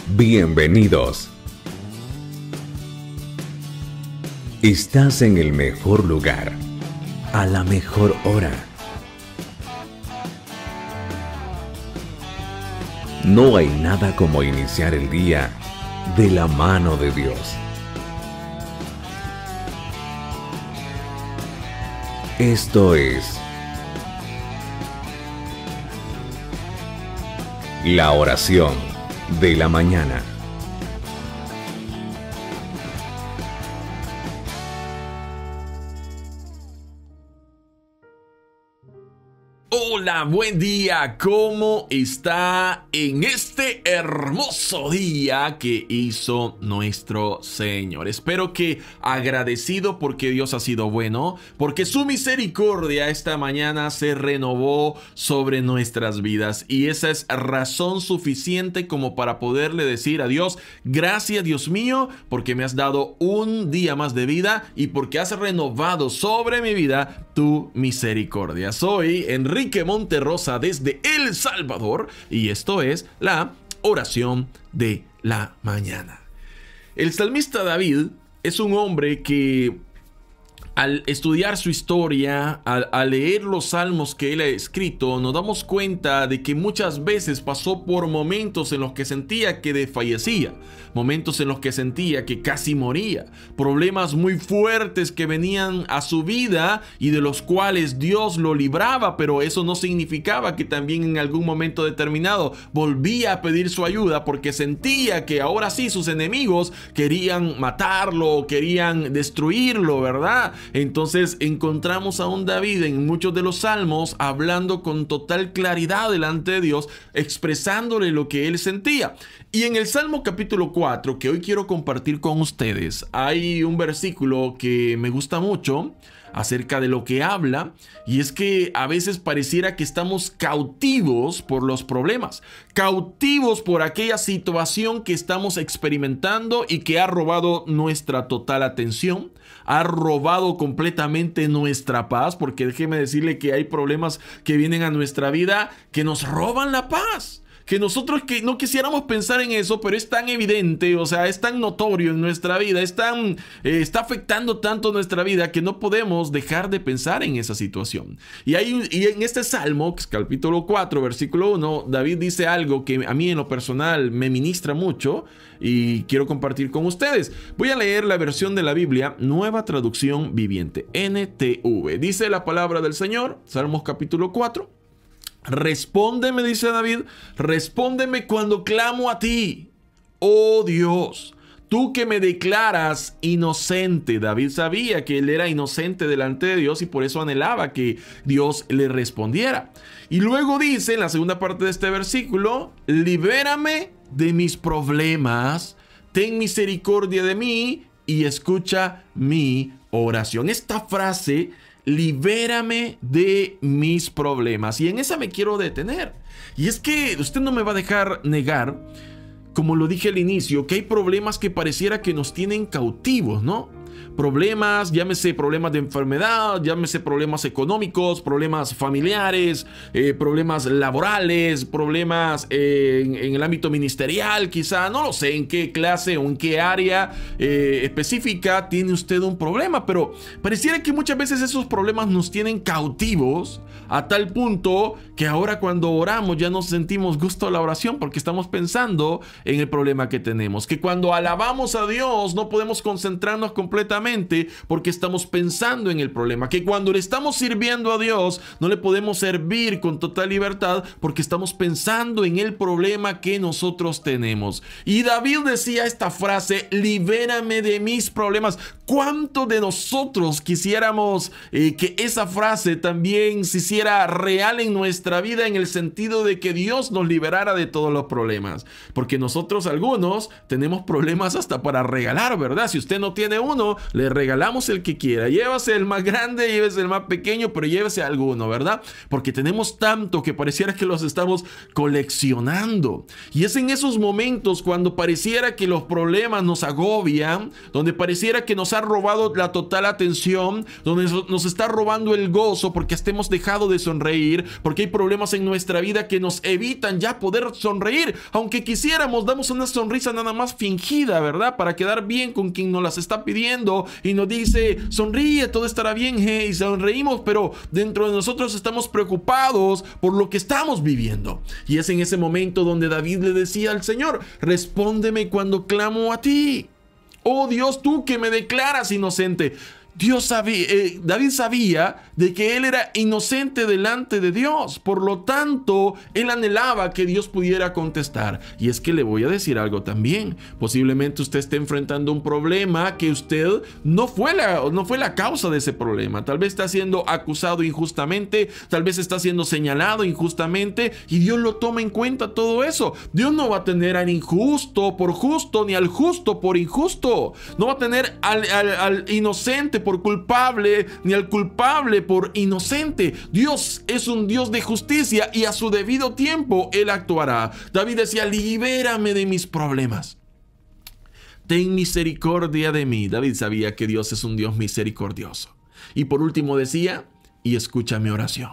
Bienvenidos. Estás en el mejor lugar, a la mejor hora. No hay nada como iniciar el día de la mano de Dios. Esto es la oración de la mañana. Hola, buen día. ¿Cómo está en este hermoso día que hizo nuestro Señor? Espero que agradecido porque Dios ha sido bueno, porque su misericordia esta mañana se renovó sobre nuestras vidas. Y esa es razón suficiente como para poderle decir a Dios: gracias, Dios mío, porque me has dado un día más de vida y porque has renovado sobre mi vida tu misericordia. Soy Enrique Monterrosa desde El Salvador y esto es la oración de la mañana. El salmista David es un hombre que al estudiar su historia, al leer los salmos que él ha escrito, nos damos cuenta de que muchas veces pasó por momentos en los que sentía que desfallecía, momentos en los que sentía que casi moría, problemas muy fuertes que venían a su vida y de los cuales Dios lo libraba, pero eso no significaba que también en algún momento determinado volvía a pedir su ayuda porque sentía que ahora sí sus enemigos querían matarlo, querían destruirlo, ¿verdad? Entonces encontramos a un David en muchos de los salmos hablando con total claridad delante de Dios, expresándole lo que él sentía. Y en el Salmo capítulo 4, que hoy quiero compartir con ustedes, hay un versículo que me gusta mucho acerca de lo que habla, y es que a veces pareciera que estamos cautivos por los problemas, cautivos por aquella situación que estamos experimentando y que ha robado nuestra total atención, ha robado completamente nuestra paz, porque déjeme decirle que hay problemas que vienen a nuestra vida que nos roban la paz. Que nosotros que no quisiéramos pensar en eso, pero es tan evidente, o sea, es tan notorio en nuestra vida, está afectando tanto nuestra vida que no podemos dejar de pensar en esa situación. Y en este salmo, que es capítulo 4, versículo 1, David dice algo que a mí en lo personal me ministra mucho y quiero compartir con ustedes. Voy a leer la versión de la Biblia, Nueva Traducción Viviente, NTV. Dice la palabra del Señor, Salmos capítulo 4. Respóndeme, dice David, respóndeme cuando clamo a ti, oh Dios, tú que me declaras inocente. David sabía que él era inocente delante de Dios y por eso anhelaba que Dios le respondiera. Y luego dice en la segunda parte de este versículo: libérame de mis problemas, ten misericordia de mí y escucha mi oración. Esta frase: libérame de mis problemas. Y en esa me quiero detener. Y es que usted no me va a dejar negar, como lo dije al inicio, que hay problemas que pareciera que nos tienen cautivos, ¿no? Problemas, llámese problemas de enfermedad, llámese problemas económicos, problemas familiares, problemas laborales, problemas en el ámbito ministerial, quizá, no lo sé en qué clase o en qué área específica tiene usted un problema, pero pareciera que muchas veces esos problemas nos tienen cautivos a tal punto que ahora cuando oramos ya no sentimos gusto a la oración porque estamos pensando en el problema que tenemos, que cuando alabamos a Dios no podemos concentrarnos completamente porque estamos pensando en el problema, que cuando le estamos sirviendo a Dios no le podemos servir con total libertad porque estamos pensando en el problema que nosotros tenemos. Y David decía esta frase: libérame de mis problemas. ¿Cuánto de nosotros quisiéramos que esa frase también se hiciera real en nuestra vida, en el sentido de que Dios nos liberara de todos los problemas? Porque nosotros algunos tenemos problemas hasta para regalar, ¿verdad? Si usted no tiene uno, le regalamos el que quiera. Llévase el más grande, llévese el más pequeño, pero llévese alguno, ¿verdad? Porque tenemos tanto que pareciera que los estamos coleccionando. Y es en esos momentos cuando pareciera que los problemas nos agobian, donde pareciera que nos ha robado la total atención, donde nos está robando el gozo porque hasta hemos dejado de sonreír, porque hay problemas en nuestra vida que nos evitan ya poder sonreír, aunque quisiéramos. Damos una sonrisa nada más fingida, ¿verdad? Para quedar bien con quien nos las está pidiendo y nos dice, sonríe, todo estará bien, y sonreímos, pero dentro de nosotros estamos preocupados por lo que estamos viviendo. Y es en ese momento donde David le decía al Señor, respóndeme cuando clamo a ti. Oh Dios, tú que me declaras inocente. David sabía de que él era inocente delante de Dios. Por lo tanto, él anhelaba que Dios pudiera contestar. Y es que le voy a decir algo también. Posiblemente usted esté enfrentando un problema que usted no fue la causa de ese problema. Tal vez está siendo acusado injustamente, tal vez está siendo señalado injustamente, y Dios lo toma en cuenta todo eso. Dios no va a tener al injusto por justo, ni al justo por injusto. No va a tener al inocente por culpable, ni al culpable por inocente. Dios es un Dios de justicia y a su debido tiempo Él actuará. David decía, libérame de mis problemas. Ten misericordia de mí. David sabía que Dios es un Dios misericordioso. Y por último decía, y escucha mi oración.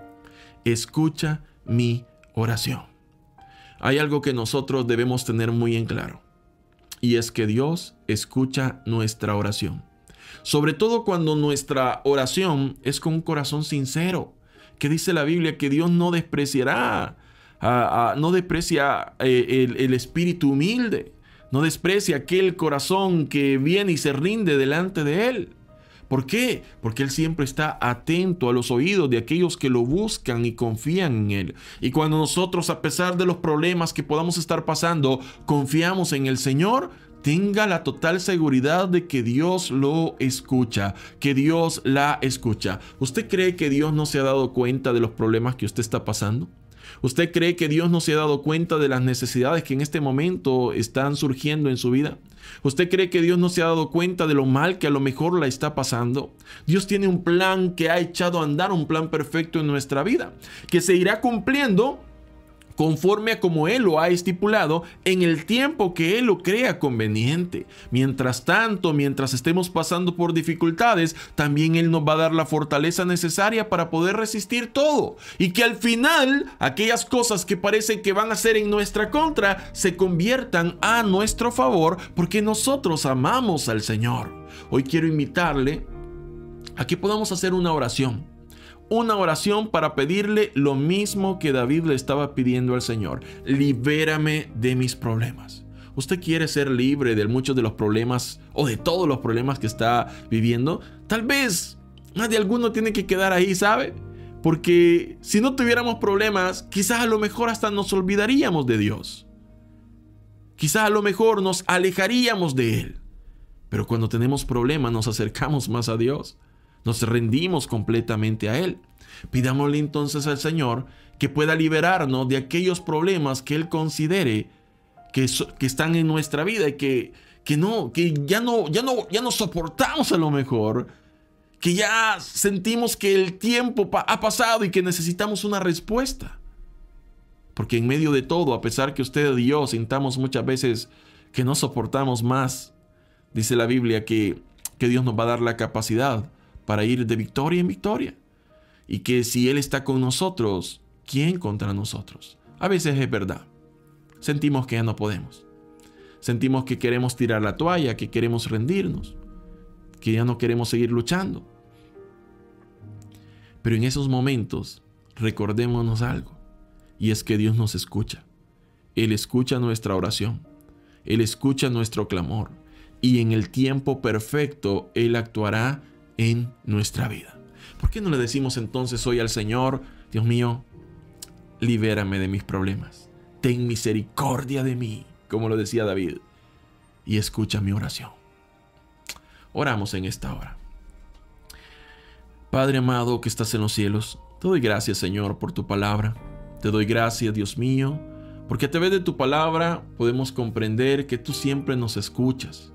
Escucha mi oración. Hay algo que nosotros debemos tener muy en claro. Y es que Dios escucha nuestra oración. Sobre todo cuando nuestra oración es con un corazón sincero. Que dice la Biblia que Dios no despreciará, no desprecia el espíritu humilde. No desprecia aquel corazón que viene y se rinde delante de Él. ¿Por qué? Porque Él siempre está atento a los oídos de aquellos que lo buscan y confían en Él. Y cuando nosotros, a pesar de los problemas que podamos estar pasando, confiamos en el Señor, tenga la total seguridad de que Dios lo escucha, que Dios la escucha. ¿Usted cree que Dios no se ha dado cuenta de los problemas que usted está pasando? ¿Usted cree que Dios no se ha dado cuenta de las necesidades que en este momento están surgiendo en su vida? ¿Usted cree que Dios no se ha dado cuenta de lo mal que a lo mejor la está pasando? Dios tiene un plan que ha echado a andar, un plan perfecto en nuestra vida, que se irá cumpliendo conforme a como Él lo ha estipulado en el tiempo que Él lo crea conveniente. Mientras tanto, mientras estemos pasando por dificultades, también Él nos va a dar la fortaleza necesaria para poder resistir todo. Y que al final, aquellas cosas que parecen que van a ser en nuestra contra, se conviertan a nuestro favor, porque nosotros amamos al Señor. Hoy quiero invitarle a que podamos hacer una oración. Una oración para pedirle lo mismo que David le estaba pidiendo al Señor. Libérame de mis problemas. ¿Usted quiere ser libre de muchos de los problemas o de todos los problemas que está viviendo? Tal vez más de alguno tiene que quedar ahí, ¿sabe? Porque si no tuviéramos problemas, quizás a lo mejor hasta nos olvidaríamos de Dios. Quizás a lo mejor nos alejaríamos de Él. Pero cuando tenemos problemas nos acercamos más a Dios. Nos rendimos completamente a Él. Pidámosle entonces al Señor que pueda liberarnos de aquellos problemas que Él considere que están en nuestra vida y que ya no soportamos a lo mejor, que ya sentimos que el tiempo ha pasado y que necesitamos una respuesta. Porque en medio de todo, a pesar que usted y yo sintamos muchas veces que no soportamos más, dice la Biblia que Dios nos va a dar la capacidad para ir de victoria en victoria. Y que si Él está con nosotros, ¿quién contra nosotros? A veces es verdad. Sentimos que ya no podemos. Sentimos que queremos tirar la toalla, que queremos rendirnos, que ya no queremos seguir luchando. Pero en esos momentos, recordémonos algo. Y es que Dios nos escucha. Él escucha nuestra oración. Él escucha nuestro clamor. Y en el tiempo perfecto, Él actuará en nuestra vida. ¿Por qué no le decimos entonces hoy al Señor, Dios mío, libérame de mis problemas, ten misericordia de mí, como lo decía David, y escucha mi oración? Oramos en esta hora. Padre amado que estás en los cielos, te doy gracias, Señor, por tu palabra. Te doy gracias, Dios mío, porque a través de tu palabra podemos comprender que tú siempre nos escuchas.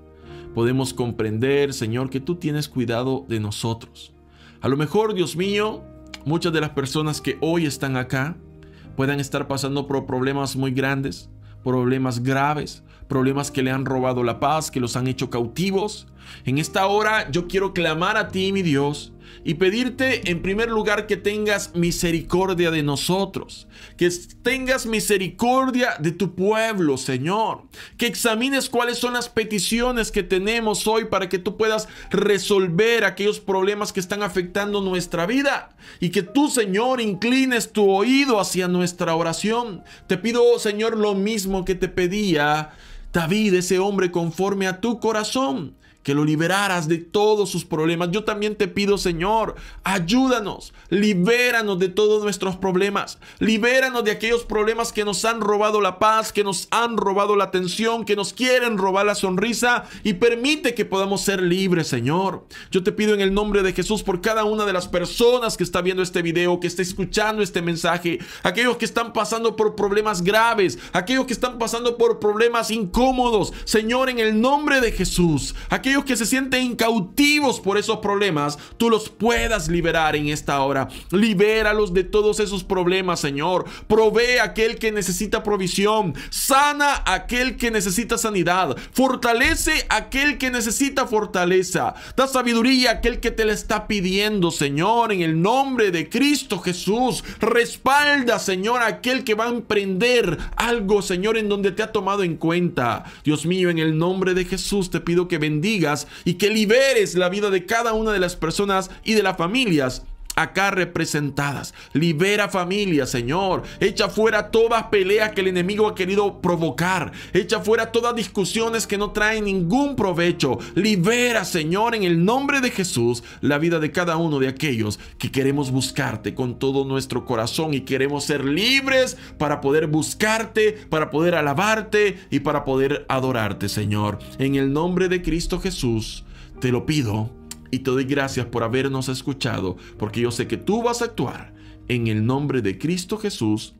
podemos comprender, Señor, que tú tienes cuidado de nosotros. A lo mejor, Dios mío, muchas de las personas que hoy están acá puedan estar pasando por problemas muy grandes, problemas graves, problemas que le han robado la paz, que los han hecho cautivos. En esta hora yo quiero clamar a ti, mi Dios, y pedirte en primer lugar que tengas misericordia de nosotros, que tengas misericordia de tu pueblo, Señor, que examines cuáles son las peticiones que tenemos hoy para que tú puedas resolver aquellos problemas que están afectando nuestra vida y que tú, Señor, inclines tu oído hacia nuestra oración. Te pido, Señor, lo mismo que te pedía David, ese hombre conforme a tu corazón, que lo liberaras de todos sus problemas. Yo también te pido, Señor, ayúdanos, libéranos de todos nuestros problemas, libéranos de aquellos problemas que nos han robado la paz, que nos han robado la atención, que nos quieren robar la sonrisa, y permite que podamos ser libres, Señor. Yo te pido en el nombre de Jesús por cada una de las personas que está viendo este video, que está escuchando este mensaje, aquellos que están pasando por problemas graves, aquellos que están pasando por problemas incómodos, Señor, en el nombre de Jesús, aquellos que se sienten cautivos por esos problemas, tú los puedas liberar en esta hora. Libéralos de todos esos problemas, Señor. Provee a aquel que necesita provisión, sana a aquel que necesita sanidad, fortalece a aquel que necesita fortaleza, da sabiduría a aquel que te la está pidiendo, Señor, en el nombre de Cristo Jesús. Respalda, Señor, a aquel que va a emprender algo, Señor, en donde te ha tomado en cuenta. Dios mío, en el nombre de Jesús te pido que bendigas y que liberes la vida de cada una de las personas y de las familias acá representadas. Libera familia, Señor. Echa fuera toda pelea que el enemigo ha querido provocar. Echa fuera todas discusiones que no traen ningún provecho. Libera, Señor, en el nombre de Jesús, la vida de cada uno de aquellos que queremos buscarte con todo nuestro corazón y queremos ser libres para poder buscarte, para poder alabarte y para poder adorarte, Señor. En el nombre de Cristo Jesús, te lo pido. Y te doy gracias por habernos escuchado, porque yo sé que tú vas a actuar. En el nombre de Cristo Jesús.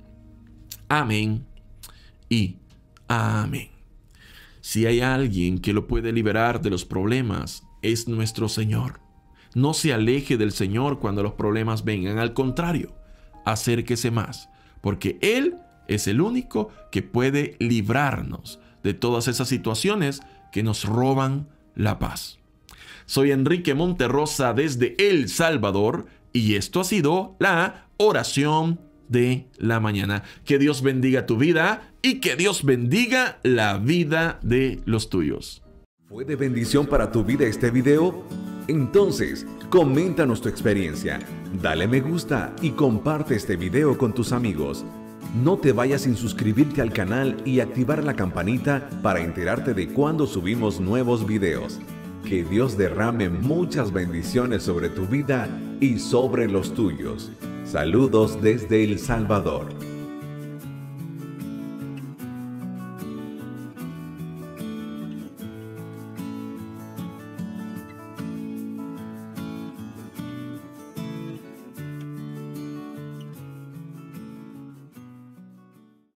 Amén y amén. Si hay alguien que lo puede liberar de los problemas, es nuestro Señor. No se aleje del Señor cuando los problemas vengan. Al contrario, acérquese más, porque Él es el único que puede librarnos de todas esas situaciones que nos roban la paz. Soy Enrique Monterrosa desde El Salvador y esto ha sido la oración de la mañana. Que Dios bendiga tu vida y que Dios bendiga la vida de los tuyos. ¿Fue de bendición para tu vida este video? Entonces, coméntanos tu experiencia, dale me gusta y comparte este video con tus amigos. No te vayas sin suscribirte al canal y activar la campanita para enterarte de cuando subimos nuevos videos. Que Dios derrame muchas bendiciones sobre tu vida y sobre los tuyos. Saludos desde El Salvador.